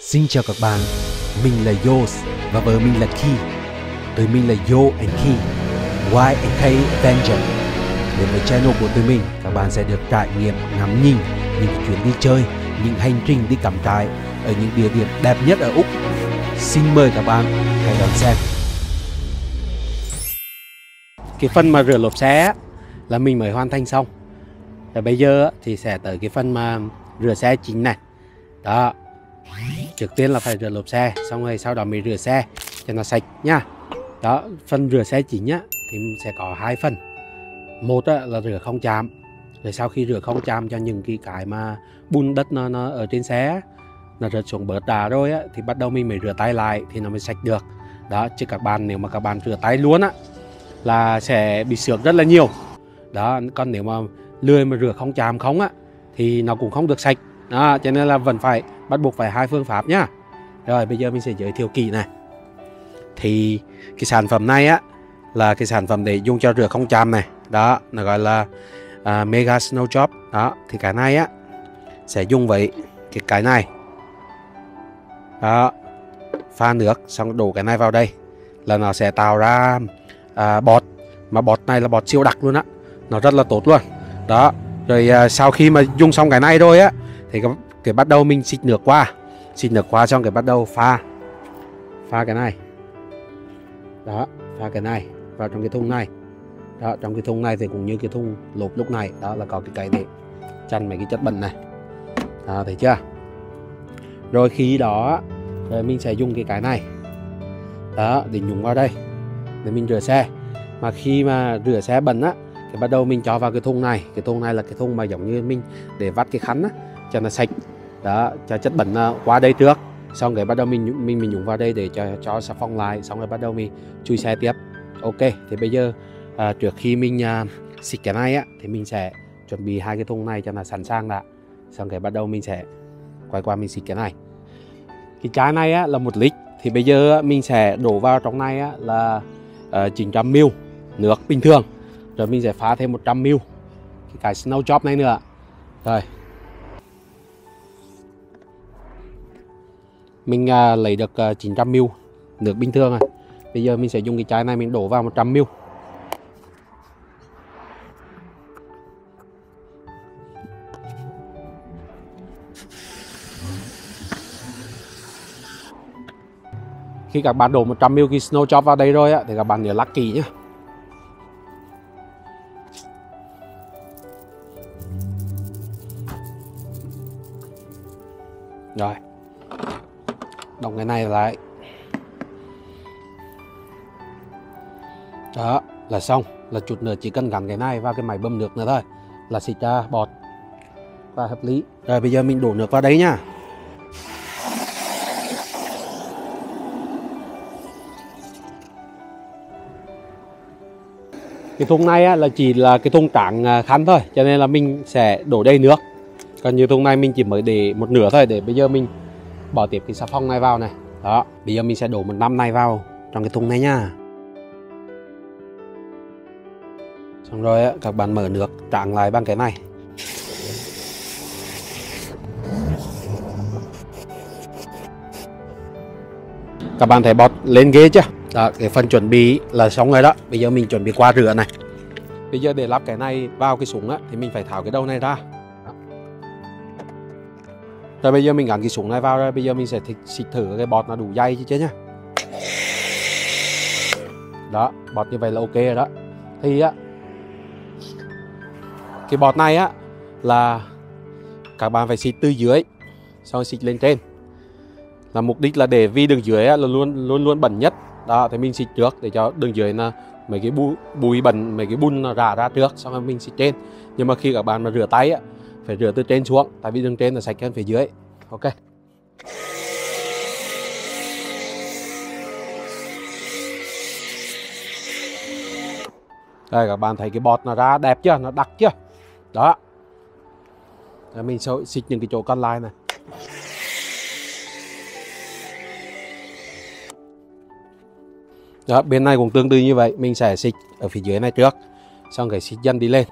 Xin chào các bạn, mình là Yos và vợ mình là Ki. Tụi mình là Yo and Ki, Y and K Avenger. Đến với channel của tụi mình, các bạn sẽ được trải nghiệm ngắm nhìn những chuyến đi chơi, những hành trình đi cắm trại ở những địa điểm đẹp nhất ở Úc. Xin mời các bạn hãy đón xem. Cái phần mà rửa lốp xe là mình mới hoàn thành xong. Và bây giờ thì sẽ tới cái phần mà rửa xe chính này. Đó. Trước tiên là phải rửa lốp xe, xong rồi sau đó mình rửa xe cho nó sạch nha. Đó, phần rửa xe chính á thì sẽ có hai phần. Một là rửa không chạm. Rồi sau khi rửa không chạm cho những cái mà bùn đất nó ở trên xe nó rớt xuống bớt đá rồi á, thì bắt đầu mình mới rửa tay lại thì nó mới sạch được. Đó, chứ các bạn nếu mà các bạn rửa tay luôn á là sẽ bị xước rất là nhiều. Đó, còn nếu mà lười mà rửa không chạm không á thì nó cũng không được sạch. Đó, cho nên là vẫn phải bắt buộc phải hai phương pháp nhá. Rồi bây giờ mình sẽ giới thiệu kỹ này. Thì cái sản phẩm này á là cái sản phẩm để dùng cho rửa không chạm này. Đó, nó gọi là Mega Snow Job. Đó, thì cái này á sẽ dùng với cái này. Đó, pha nước xong đổ cái này vào đây là nó sẽ tạo ra bọt. Mà bọt này là bọt siêu đặc luôn á, nó rất là tốt luôn. Đó, rồi sau khi mà dùng xong cái này rồi á thì cái bắt đầu mình xịt nước qua xong cái bắt đầu pha cái này. Đó, pha cái này vào trong cái thùng này. Đó, trong cái thùng này thì cũng như cái thùng lốp lúc này, đó là có cái để chặn mấy cái chất bẩn này. Đó, thấy chưa? Rồi khi đó rồi mình sẽ dùng cái này. Đó, để nhúng vào đây để mình rửa xe. Mà khi mà rửa xe bẩn á thì bắt đầu mình cho vào cái thùng này. Cái thùng này là cái thùng mà giống như mình để vắt cái khăn á cho nó sạch. Đó, cho chất bẩn qua đây trước, xong rồi bắt đầu mình nhúng vào đây để cho xà phòng lại, xong rồi bắt đầu mình chui xe tiếp. Ok, thì bây giờ trước khi mình xịt cái này á thì mình sẽ chuẩn bị hai cái thùng này cho nó sẵn sàng đã, xong rồi bắt đầu mình sẽ quay qua mình xịt cái này. Cái chai này á là 1 lít, thì bây giờ mình sẽ đổ vào trong này á là 900ml nước bình thường, rồi mình sẽ pha thêm 100ml cái Snow Job này nữa. Rồi mình lấy được 900ml nước bình thường rồi. Bây giờ mình sẽ dùng cái chai này mình đổ vào 100ml. Khi các bạn đổ 100ml cái Snow Job vào đây rồi á, thì các bạn nhớ lắc kỹ nhé. Rồi, đóng cái này lại. Đó, là xong. Là chút nữa chỉ cần gắn cái này vào cái máy bơm nước nữa thôi là xịt ra bọt và hợp lý. Rồi bây giờ mình đổ nước vào đây nhá. Cái thùng này á, là chỉ là cái thùng tráng khăn thôi, cho nên là mình sẽ đổ đầy nước. Còn như thùng này mình chỉ mới để một nửa thôi, để bây giờ mình bỏ tiếp cái xà phòng này vào này. Đó, bây giờ mình sẽ đổ 1 năm này vào trong cái thùng này nha. Xong rồi á, các bạn mở nước tráng lại bằng cái này. Các bạn thấy bọt lên ghê chưa? Đó, cái phần chuẩn bị là xong rồi đó. Bây giờ mình chuẩn bị qua rửa này. Bây giờ để lắp cái này vào cái súng á thì mình phải tháo cái đầu này ra. Đó. Rồi bây giờ mình gắn cái súng này vào rồi. Bây giờ mình sẽ xịt thử cái bọt nó đủ dày chứ nhá. Đó, bọt như vậy là ok rồi đó. Thì á, cái bọt này á là các bạn phải xịt từ dưới xong rồi xịt lên trên. Là mục đích là để vì đường dưới á, là luôn bẩn nhất. Đó, thì mình xịt trước để cho đường dưới là mấy cái bụi bẩn, mấy cái bùn nó rã ra trước, xong rồi mình xịt trên. Nhưng mà khi các bạn mà rửa tay á phải rửa từ trên xuống, tại vì đường trên là sạch hơn phía dưới. Ok. Đây, các bạn thấy cái bọt nó ra đẹp chưa, nó đặc chưa? Đó. Rồi mình sẽ xịt những cái chỗ còn lại này. Đó, bên này cũng tương tự như vậy, mình sẽ xịt ở phía dưới này trước, xong rồi xịt dần đi lên.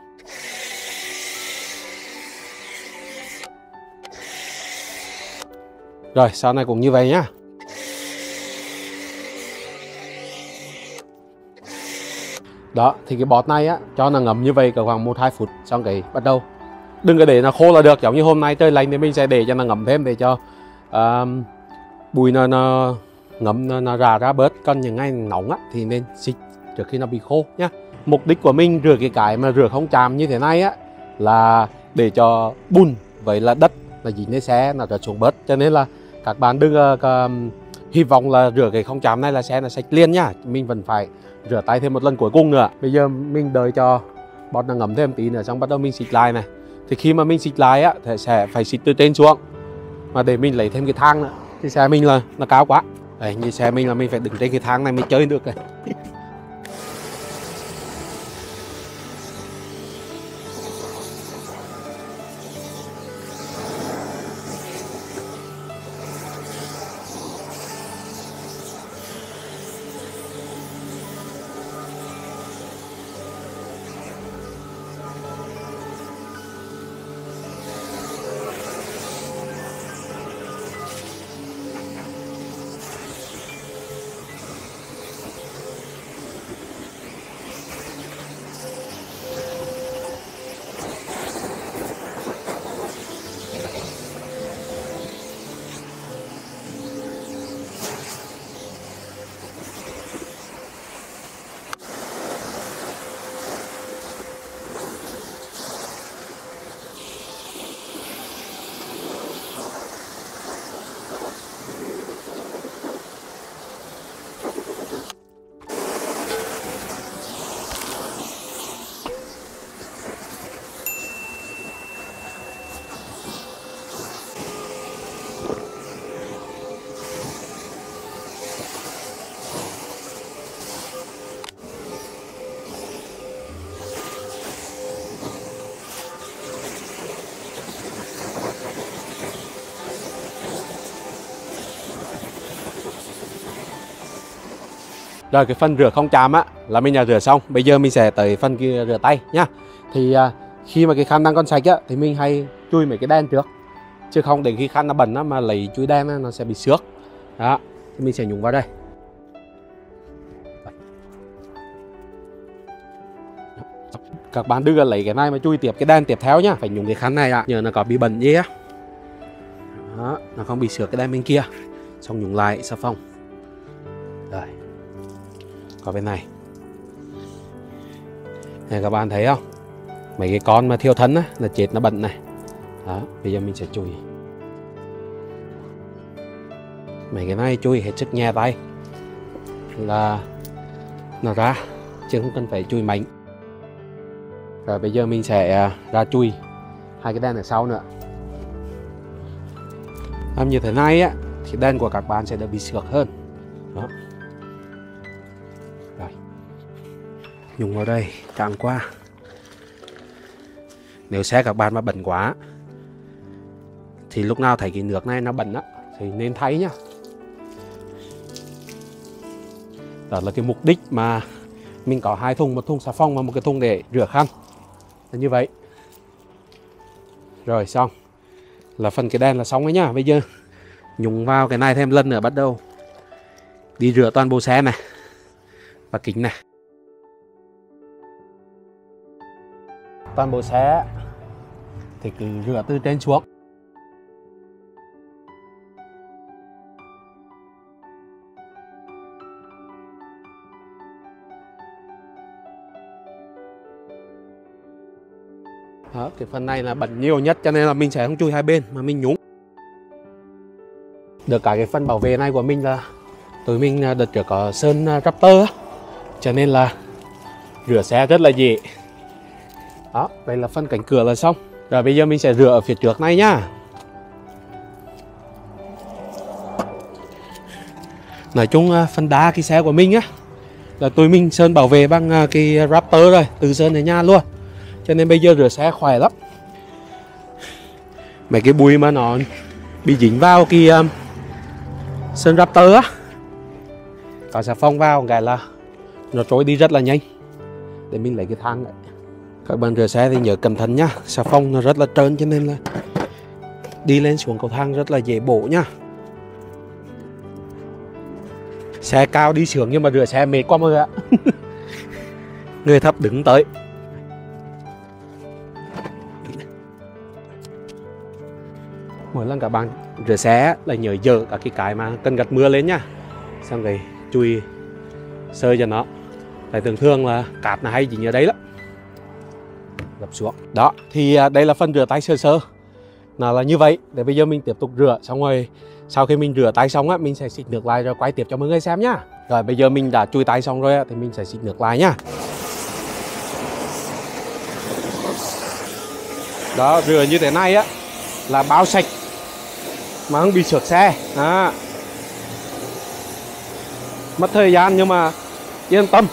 Rồi sau này cũng như vậy nhá. Đó thì cái bọt này á cho nó ngấm như vậy cả khoảng 1-2 phút, xong cái bắt đầu đừng có để nó khô là được. Giống như hôm nay trời lạnh thì mình sẽ để cho nó ngấm thêm để cho bùi nó ngấm nó ra bớt. Còn những ngày nóng á thì nên xịt trước khi nó bị khô nhá. Mục đích của mình rửa cái mà rửa không chạm như thế này á là để cho bùn với là đất là dính lên xe nó rớt xuống bớt. Cho nên là các bạn đừng hy vọng là rửa cái không chạm này là xe nó sạch liền nhá. Mình vẫn phải rửa tay thêm một lần cuối cùng nữa. Bây giờ mình đợi cho bọt nó ngấm thêm tí nữa xong bắt đầu mình xịt lại này. Thì khi mà mình xịt lại á thì sẽ phải xịt từ trên xuống, mà để mình lấy thêm cái thang nữa. Thì xe mình là nó cao quá. Đấy, như xe mình là mình phải đứng trên cái thang này mới chơi được này. Rồi cái phần rửa không chạm á là mình đã rửa xong. Bây giờ mình sẽ tới phần kia rửa tay nhá. Thì khi mà cái khăn đang còn sạch á thì mình hay chui mấy cái đen trước, chứ không để khi khăn nó bẩn á mà lấy chui đen á, nó sẽ bị xước. Đó thì mình sẽ nhúng vào đây. Các bạn đừng lấy cái này mà chui tiếp cái đen tiếp theo nhá. Phải nhúng cái khăn này ạ, nhờ nó có bị bẩn gì á. Đó, nó không bị xước cái đen bên kia. Xong nhúng lại xà phòng. Rồi, có bên này. Này các bạn thấy không? Mấy cái con mà thiêu thân á là chết nó bẩn này. Đó, bây giờ mình sẽ chùi. Mấy cái này chui hết sức nhẹ tay là nó ra, chứ không cần phải chui mạnh. Rồi bây giờ mình sẽ ra chui hai cái đèn ở sau nữa. Làm như thế này á thì đèn của các bạn sẽ đỡ bị xước hơn. Đó. Rồi, nhúng vào đây chạm qua. Nếu xe các bạn mà bẩn quá thì lúc nào thấy cái nước này nó bẩn á thì nên thay nhá. Đó là cái mục đích mà mình có hai thùng, một thùng xà phòng và một cái thùng để rửa khăn. Là như vậy. Rồi xong. Là phần cái đèn là xong đấy nhá. Bây giờ nhúng vào cái này thêm lần nữa, bắt đầu đi rửa toàn bộ xe này và kính này. Toàn bộ xe thì cứ rửa từ trên xuống. Đó, cái phần này là bẩn nhiều nhất cho nên là mình sẽ không chui hai bên mà mình nhúng. Được cả cái phần bảo vệ này của mình là tụi mình đợt trước có sơn Raptor á, cho nên là rửa xe rất là dễ. Đó, đây là phần cánh cửa là xong. Rồi bây giờ mình sẽ rửa ở phía trước này nhá. Nói chung phần đá cái xe của mình á là tụi mình sơn bảo vệ bằng cái Raptor rồi, từ sơn ở nhà luôn. Cho nên bây giờ rửa xe khỏe lắm. Mấy cái bụi mà nó bị dính vào cái sơn Raptor á, có xà phòng vào cái là nó trôi đi rất là nhanh. Để mình lấy cái thang này. Các bạn rửa xe thì nhớ cẩn thận nhá. Xà phòng nó rất là trơn cho nên là đi lên xuống cầu thang rất là dễ bổ nhá. Xe cao đi sướng nhưng mà rửa xe mệt quá mọi người ạ. Người thấp đứng tới. Mỗi lần các bạn rửa xe là nhớ dỡ cả cái mà cần gạt mưa lên nhá. Xong rồi chui sơi cho nó. Tại thường thường là cát nó hay dính ở đấy lắm. Gập xuống. Đó, thì đây là phần rửa tay sơ sơ. Nó là như vậy. Để bây giờ mình tiếp tục rửa. Xong rồi sau khi mình rửa tay xong á, mình sẽ xịt nước lại rồi quay tiếp cho mọi người xem nhá. Rồi bây giờ mình đã chui tay xong rồi á, thì mình sẽ xịt nước lại nhá. Đó, rửa như thế này á là bao sạch mà không bị xước xe. Đó. Mất thời gian nhưng mà yên tâm.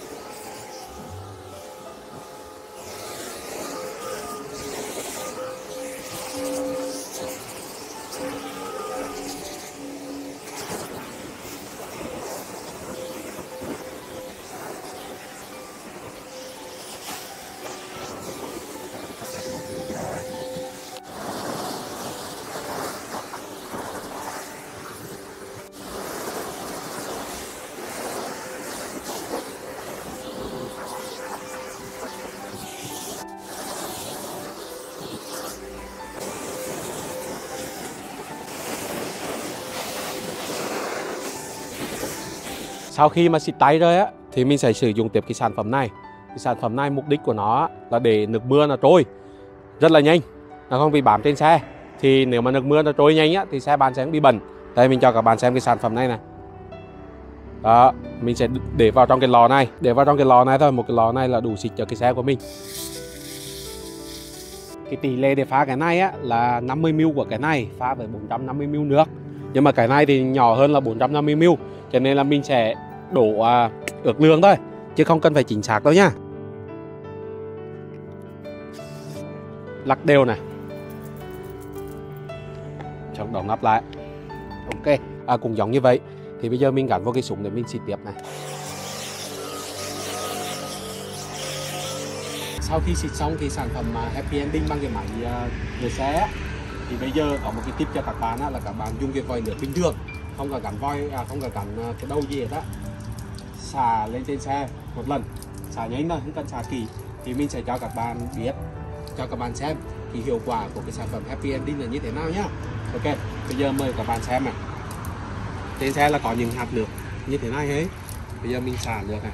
Sau khi mà xịt tay rồi á thì mình sẽ sử dụng tiếp cái sản phẩm này. Cái sản phẩm này mục đích của nó là để nước mưa nó trôi rất là nhanh, nó không bị bám trên xe. Thì nếu mà nước mưa nó trôi nhanh á thì xe bạn sẽ không bị bẩn. Đây mình cho các bạn xem cái sản phẩm này này. Đó, mình sẽ để vào trong cái lò này, để vào trong cái lò này thôi, một cái lò này là đủ xịt cho cái xe của mình. Cái tỷ lệ để pha cái này á là 50ml của cái này pha với 450ml nước. Nhưng mà cái này thì nhỏ hơn là 450ml, cho nên là mình sẽ đổ ước lượng thôi, chứ không cần phải chính xác đâu nhá. Lắc đều này, xong đóng nắp lại. Ok, cũng giống như vậy. Thì bây giờ mình gắn vào cái súng để mình xịt tiếp này. Sau khi xịt xong thì sản phẩm Happy Ending bằng cái máy rửa xe thì bây giờ có một cái tip cho các bạn là các bạn dùng cái vòi nước bình thường, không cần gắn voi, không cần gắn cái đầu gì hết á, xả lên trên xe một lần, xả nhanh thôi, không cần xả kỹ. Thì mình sẽ cho các bạn biết, cho các bạn xem cái hiệu quả của cái sản phẩm Happy Ending là như thế nào nhá. Ok, bây giờ mời các bạn xem này. Trên xe là có những hạt nước như thế này ấy. Bây giờ mình xả nước này.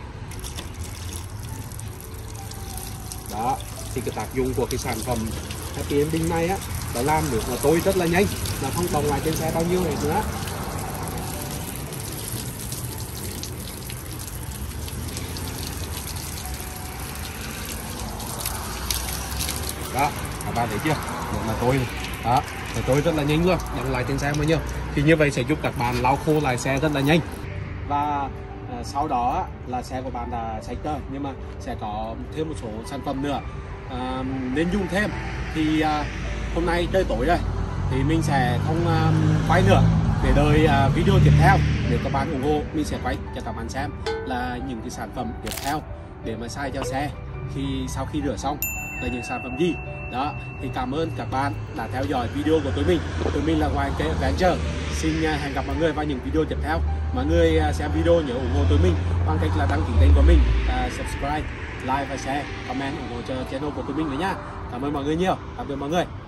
Đó, thì cái tác dụng của cái sản phẩm Happy Ending này á, đó làm nước nó trôi rất là nhanh, nó không bong lại trên xe bao nhiêu hết nữa. Đó, các bạn thấy chưa? Nước nó trôi này. Đó, nó trôi rất là nhanh luôn, bong lại trên xe bao nhiêu. Thì như vậy sẽ giúp các bạn lau khô lại xe rất là nhanh. Và sau đó là xe của bạn đã sạch rồi, nhưng mà sẽ có thêm một số sản phẩm nữa nên dùng thêm. Thì hôm nay trời tối rồi thì mình sẽ không quay nữa, để đợi video tiếp theo. Nếu các bạn ủng hộ, mình sẽ quay cho các bạn xem là những cái sản phẩm tiếp theo để mà xài cho xe sau khi rửa xong là những sản phẩm gì. Đó, thì cảm ơn các bạn đã theo dõi video của tụi mình. Tụi mình là YNK Adventure. Xin hẹn gặp mọi người vào những video tiếp theo. Mọi người xem video nhớ ủng hộ tụi mình bằng cách là đăng ký kênh của mình, subscribe, like và share, comment ủng hộ cho channel của tụi mình nữa nha. Cảm ơn mọi người nhiều. Tạm biệt mọi người.